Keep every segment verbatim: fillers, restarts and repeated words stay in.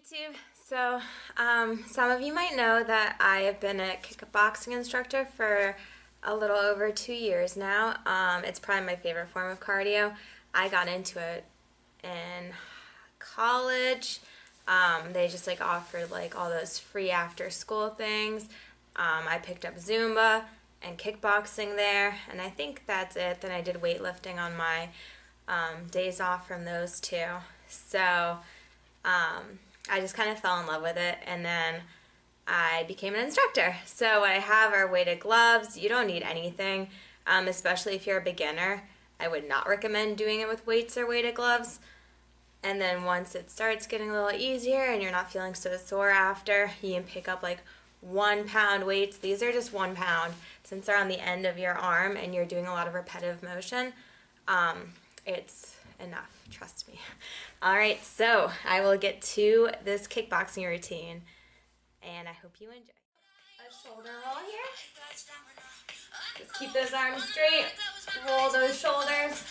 YouTube. So, um, some of you might know that I have been a kickboxing instructor for a little over two years now. Um, it's probably my favorite form of cardio. I got into it in college. Um, they just like offered like all those free after school things. Um, I picked up Zumba and kickboxing there, and I think that's it. Then I did weightlifting on my um, days off from those two. So um, I just kind of fell in love with it, and then I became an instructor. So I have our weighted gloves. You don't need anything, um, especially if you're a beginner. I would not recommend doing it with weights or weighted gloves. And then once it starts getting a little easier and you're not feeling so sore after, you can pick up like one pound weights. These are just one pound. Since they're on the end of your arm and you're doing a lot of repetitive motion, um, it's enough, trust me. All right, so I will get to this kickboxing routine, and I hope you enjoy. A shoulder roll here. Just keep those arms straight, roll those shoulders.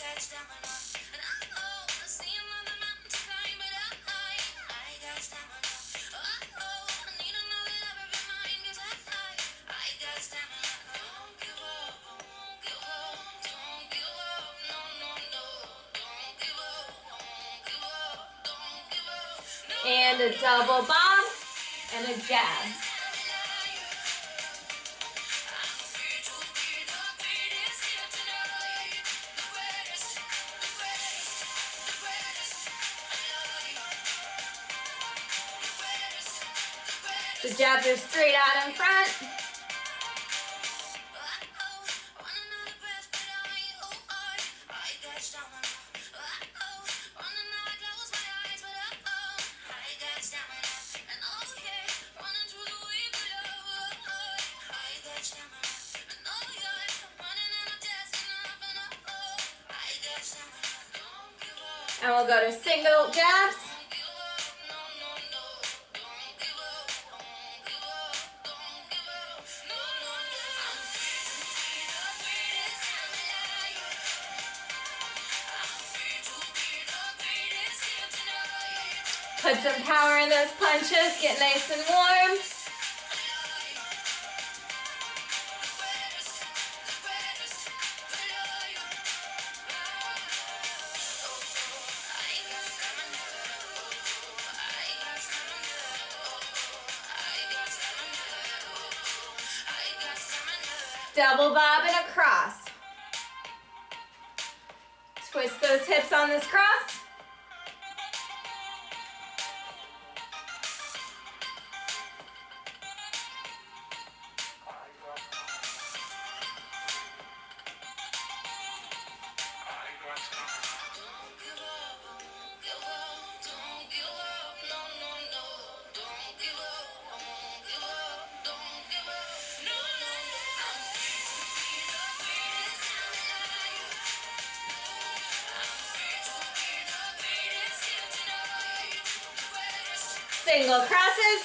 And a double bomb and a jab. The jabs are straight out in front. And we'll go to single jabs. Put some power in those punches, get nice and warm. Double bob and a cross. Twist those hips on this cross. Single crosses.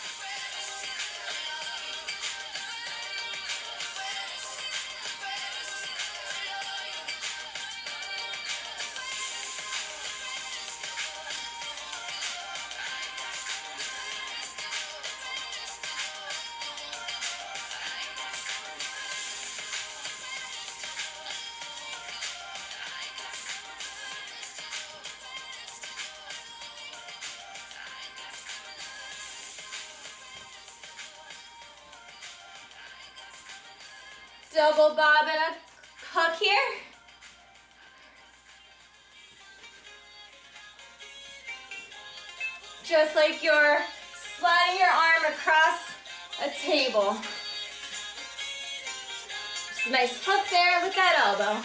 Double bob and a hook here. Just like you're sliding your arm across a table. Just a nice hook there with that elbow.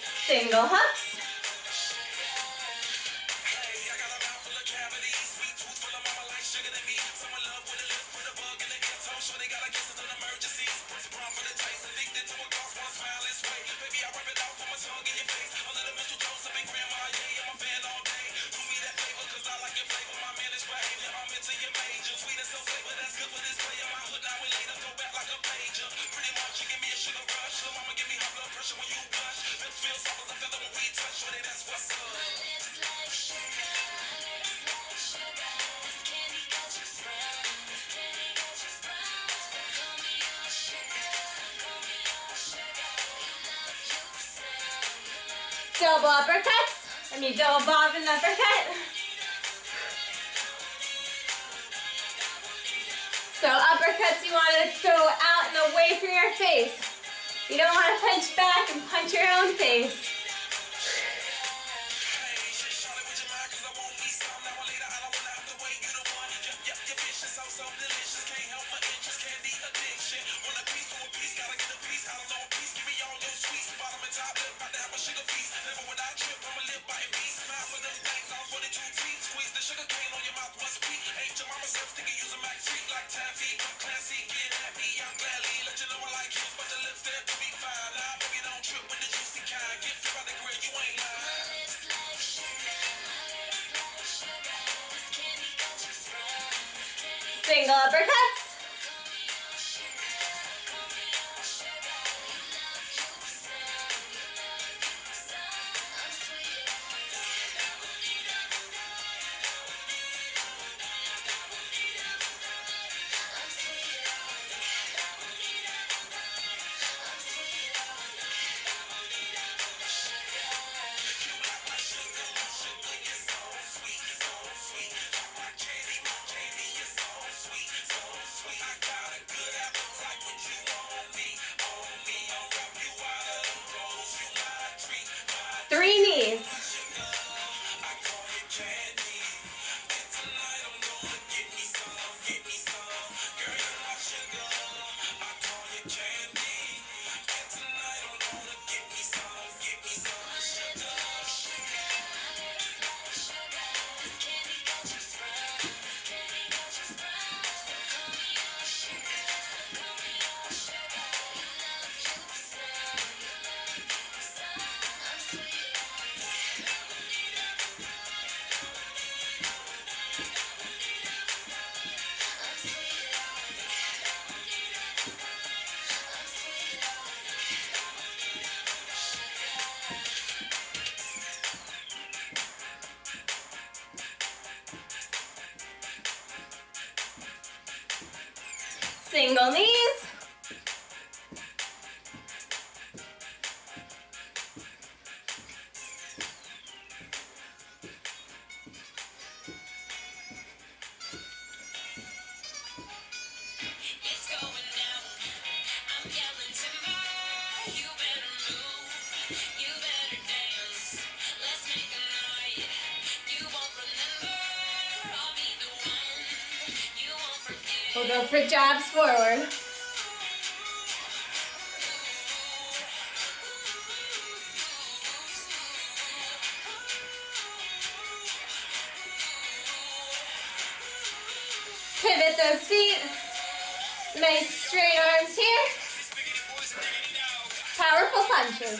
Single hooks. Double uppercuts. I mean double bob and uppercut. So uppercuts you want to go out and away from your face. You don't want to punch back and punch your own face. Single uppercuts. Three knees. Single knees. It's going down. I'm yelling timber. You better move. You better dance. Let's make a night. You won't remember. I'll be the one. You won't forget. We'll go for jabs forward. Pivot those feet. Nice straight arms here. Powerful punches.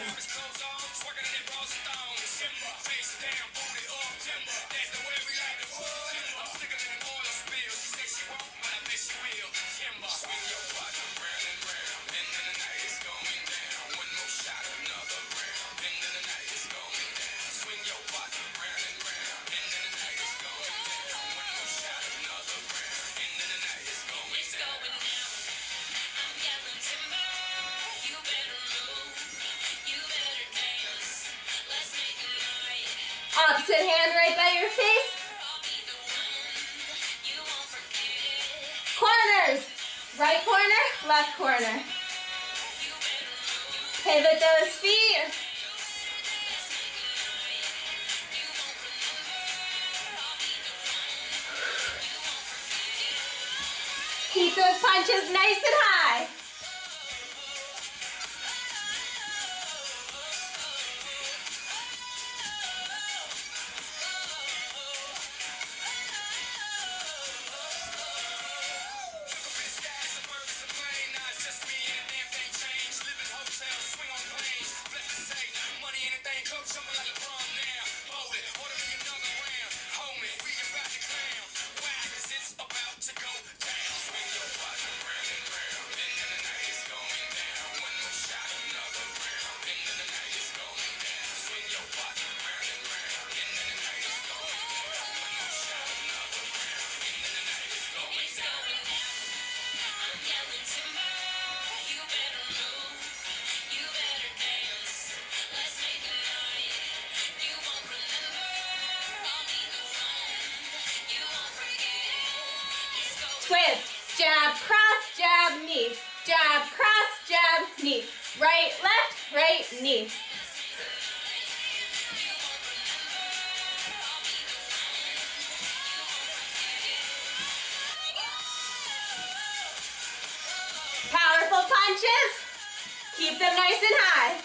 Opposite hand right by your face. Corners. Right corner, left corner. Pivot those feet. Keep those punches nice and high. cross, jab, knee. Jab, cross, jab, knee. Right, left, right, knee. Powerful punches. Keep them nice and high.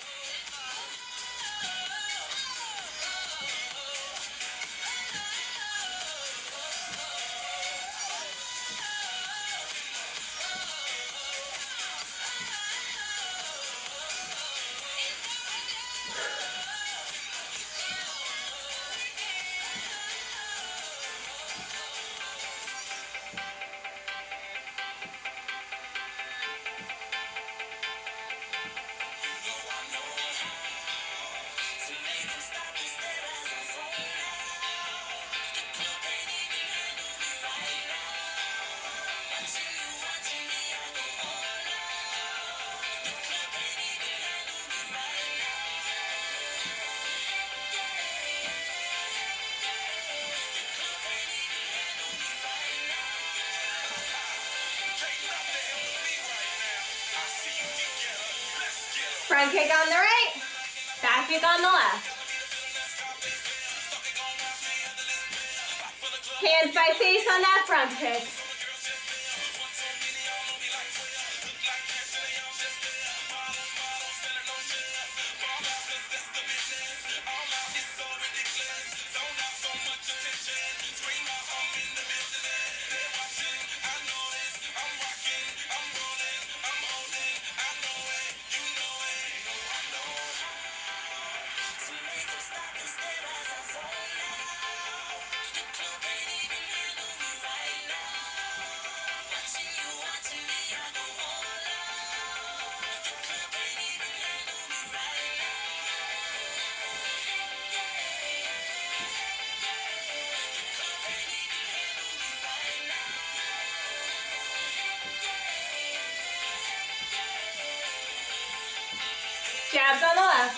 Front kick on the right, back kick on the left. Hands by face on that front kick. Jabs on the left.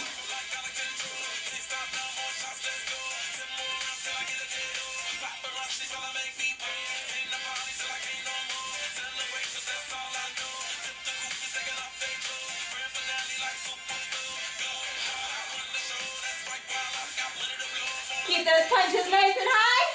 Keep those punches nice and high.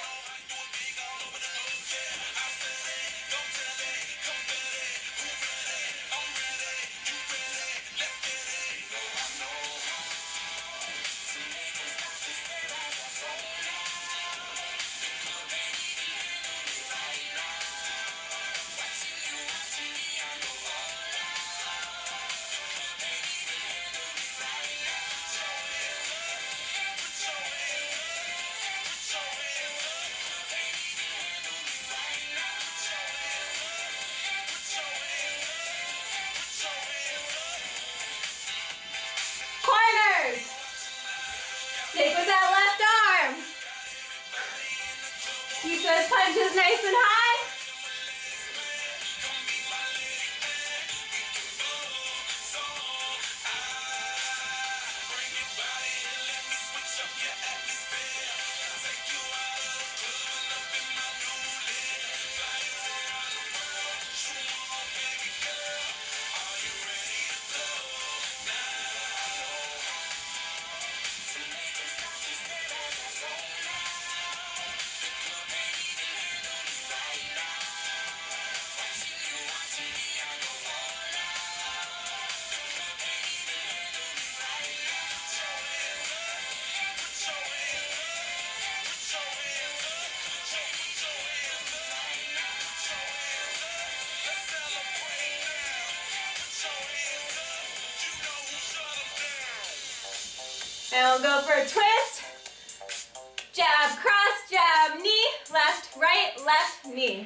Corners. Stick with that left arm. Keep those punches nice and high. And we'll go for a twist. Jab, cross, jab, knee, left, right, left, knee.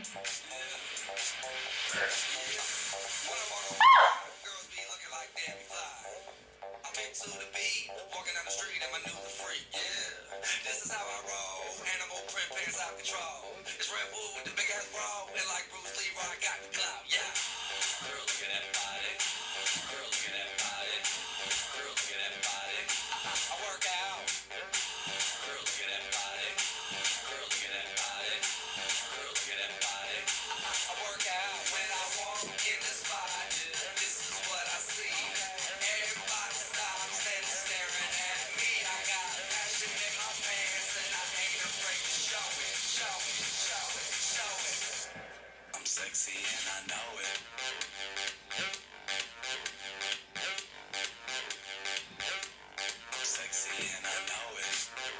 I work out when sexy and I know it. I'm sexy and I know it.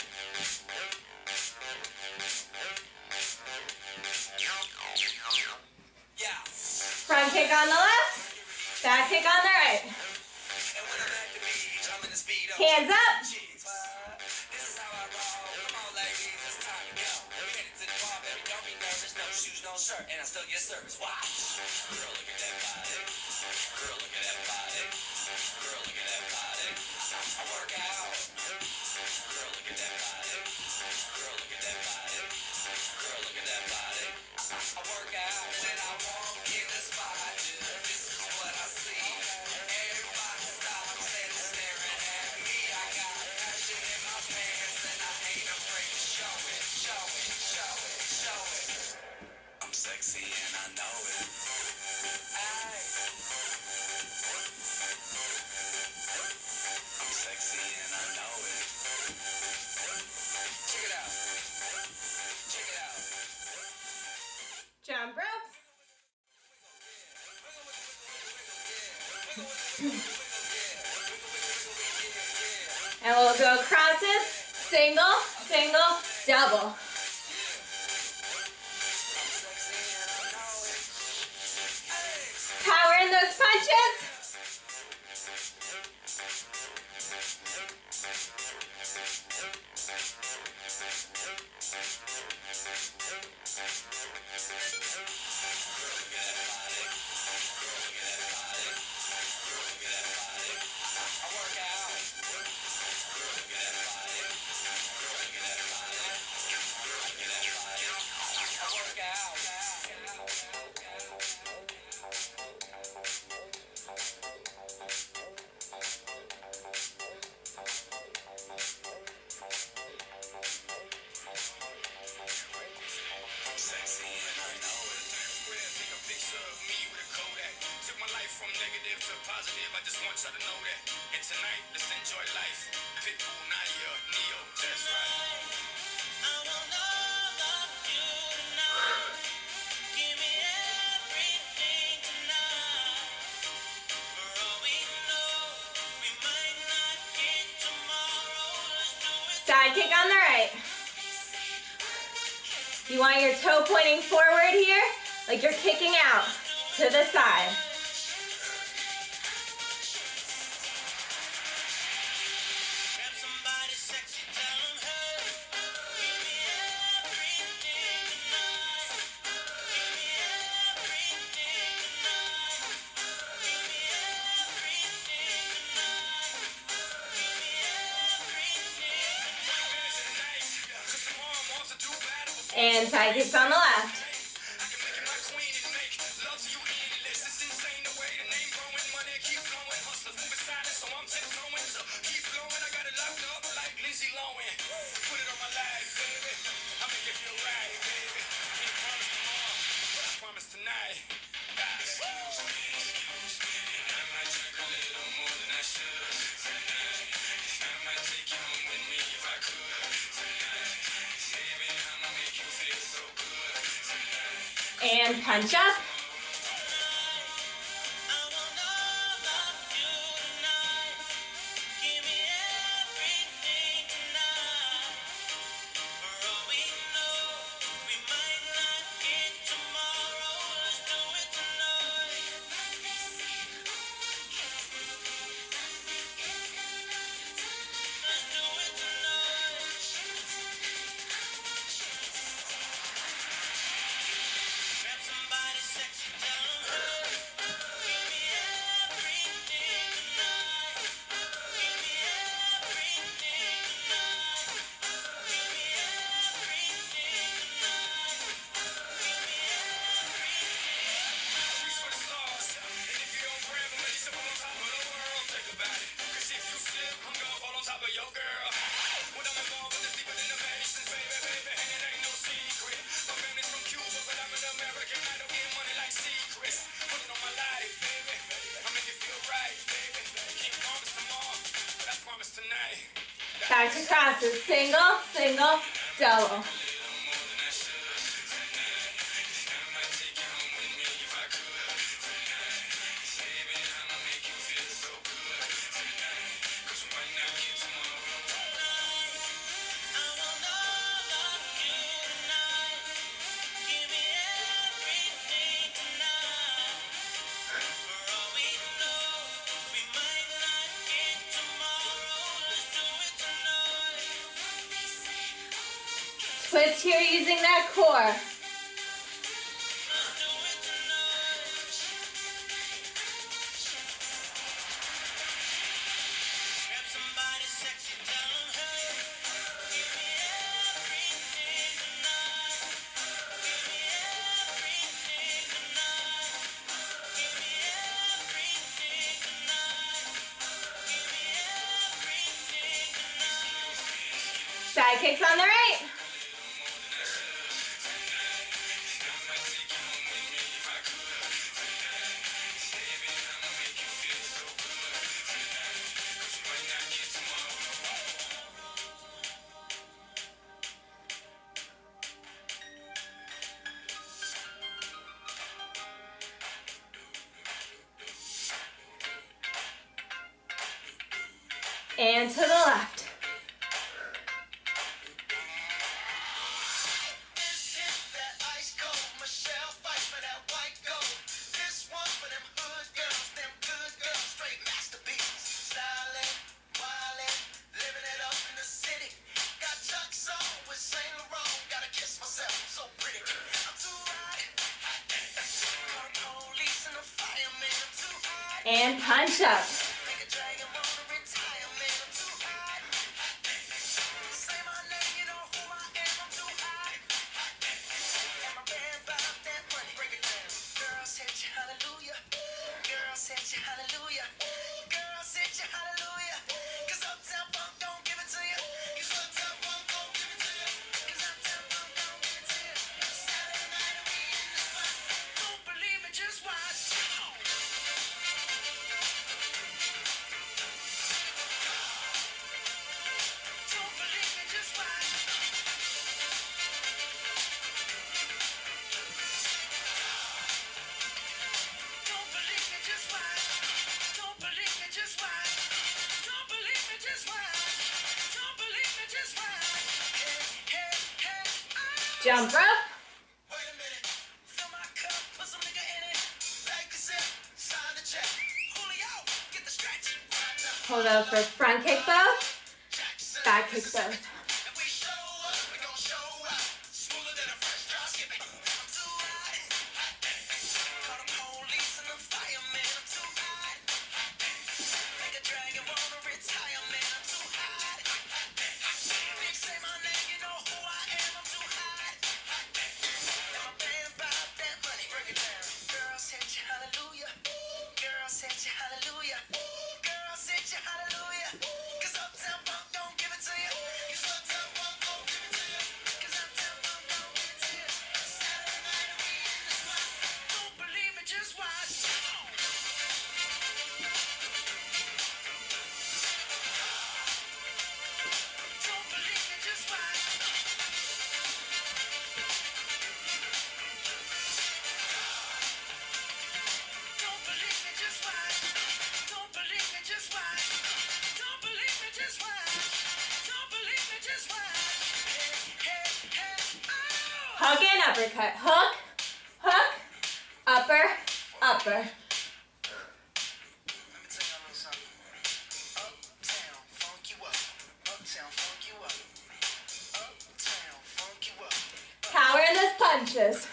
Yeah. Front kick on the left, back kick on the right. And when I'm at the beach, I'm in the speed up. Hands up. Cheese. This is how I roll. Come on, ladies, it's time to go. We headed to the bar, baby. Don't be nervous. No shoes, no shirt, and I still get service. Watch. Girl, look at that body. Girl, look at that body. Girl, look at that body. I work out. Girl, look at that body. Girl, look at that body. Girl, look at that body. I work out when I walk in the spot. This is what I see. Everybody stops and staring at me. I got passion in my pants and I ain't afraid to show it, show it, show it, show it. I'm sexy and I know it. Ay. I'm sexy and I know it. Check it out. Check it out. Jump rope. And we'll go crosses, single, single, double. Power in those punches. I just want y'all to know that. And tonight, let's enjoy life. Pitbull, Naya, Neo, that's right. I will love you tonight. Give me everything tonight. For all we know, we might not get tomorrow. Let's do it. Side kick on the right. You want your toe pointing forward here, like you're kicking out to the side. And side kicks on the left. And punch up. Back to crosses, single, single, double. Twist here using that core. Side kicks on the right. And to the left. And punch up. Jump rope. Hold out for front kick both, back kick both. Hook and uppercut. Hook, hook, upper, upper. Power in those punches.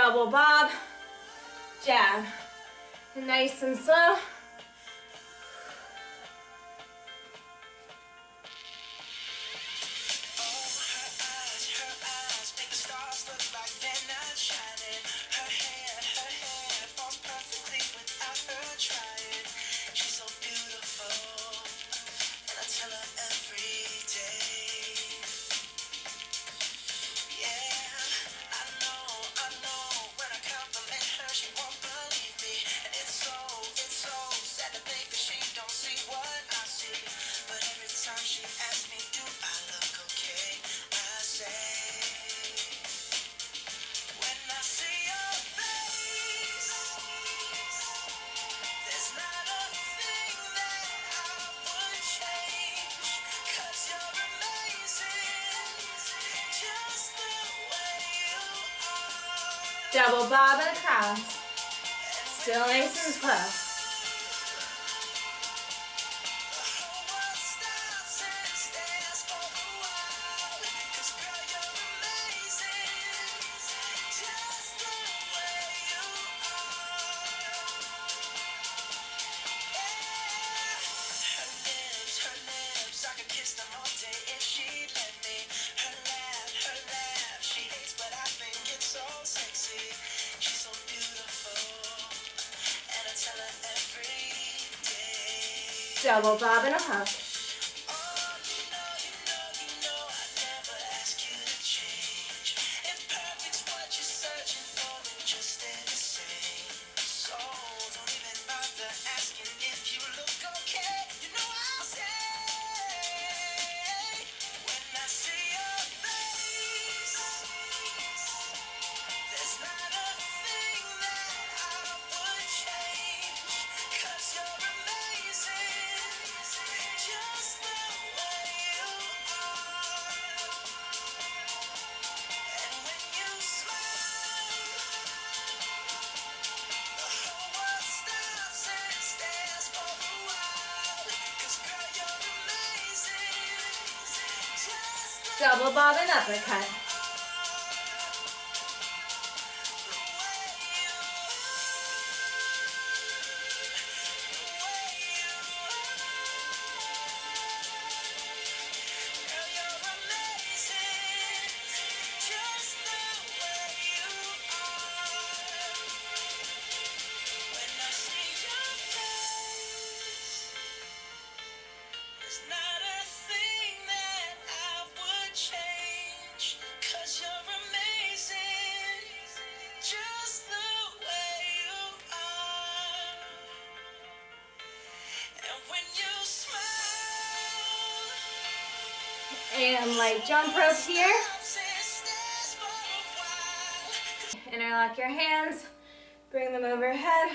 double bob, jab. Nice and slow. Double bob and across. Still nice and slow. Double bob and a hook. Double bob and uppercut. And light jump rope here. Interlock your hands, bring them overhead.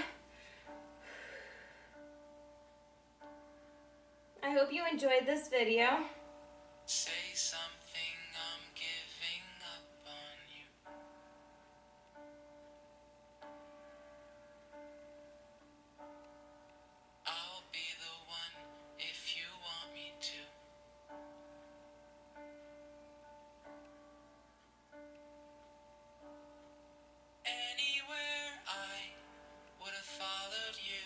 I hope you enjoyed this video. Say something, I'm giving up on you. I'll be the one if you want me to. Anywhere I would have followed you.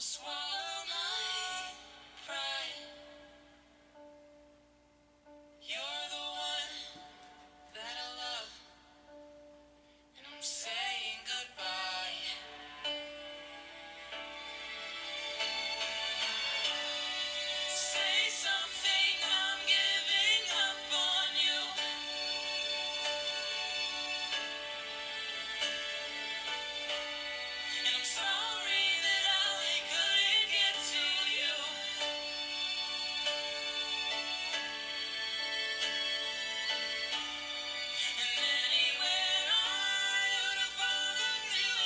swallow my pride. You're the one that I love, and I'm saying goodbye. Say something, I'm giving up on you. And I'm sorry that I couldn't get to you. And anywhere I would have followed you.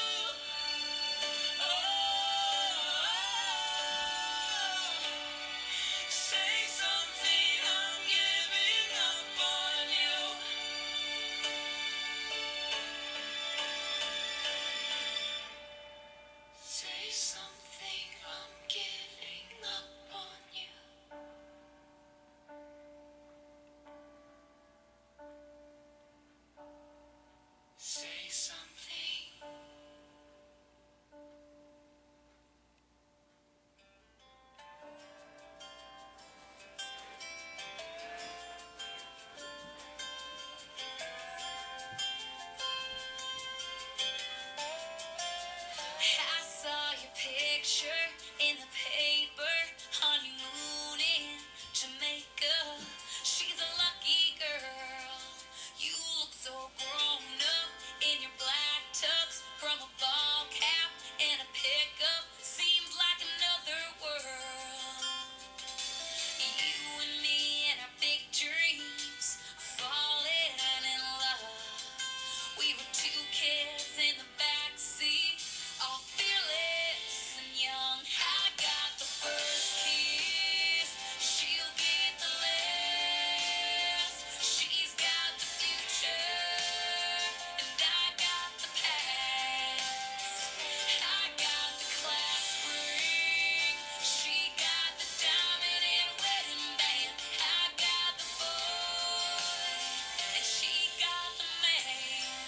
Oh, say something, I'm giving up on you. Say something, I'm giving up on you. Say something. I saw your picture in the paper, honeymoon in Jamaica. She's a lucky girl. You look so grown up in your black tux, from a ball cap and a pickup. Seems like another world. You and me and our big dreams, falling in love. We were two kids in the backseat, all fearless and young. I got the first kiss, she'll get the last. She's got the future, and I got the past. I got the class ring, she got the diamond and wedding band. I got the boy, and she got the man.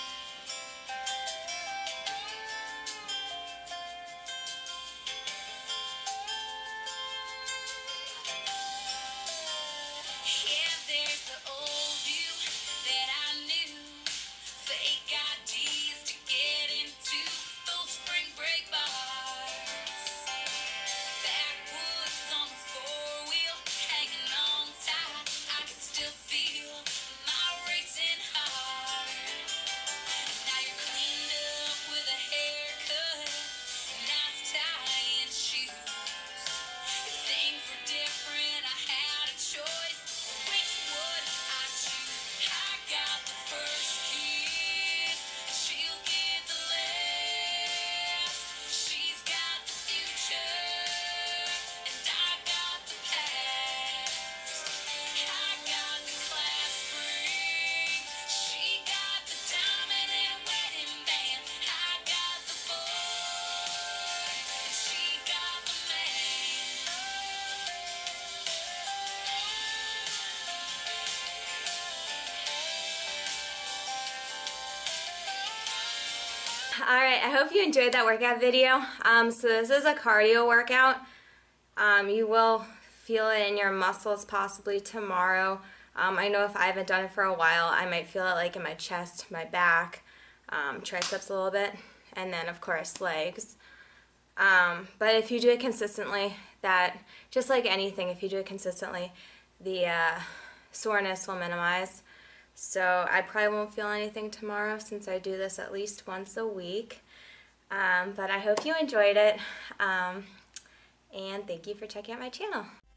Yeah, there's the old you that I knew. Fake I Ds to get into those spring break bars. Backwoods on the four-wheel, hanging on tight. I can still feel my racing heart. Now you're cleaned up with a haircut, nice tie and shoes. If things were different, I had a choice. Which would I choose? I got the first kiss, she'll get the last. She's got the future, and I got the past. I got the class ring, she got the diamond and wedding band. I got the boy, and she got the man. Alright, I hope you enjoyed that workout video. Um, so this is a cardio workout. Um, you will feel it in your muscles possibly tomorrow. Um, I know if I haven't done it for a while, I might feel it like in my chest, my back, um, triceps a little bit, and then of course legs. Um, but if you do it consistently, that, just like anything, if you do it consistently, the uh, soreness will minimize. So I probably won't feel anything tomorrow since I do this at least once a week. Um, but I hope you enjoyed it, um, and thank you for checking out my channel.